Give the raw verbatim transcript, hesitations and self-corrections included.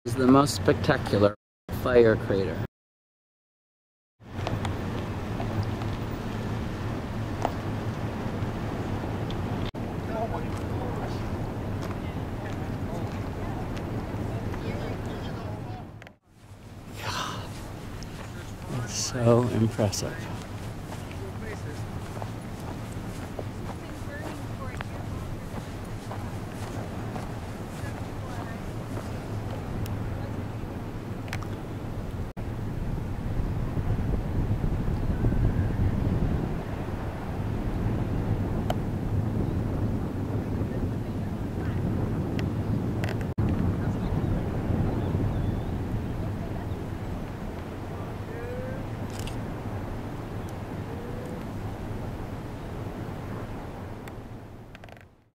This is the most spectacular fire crater. Yeah. It's so impressive.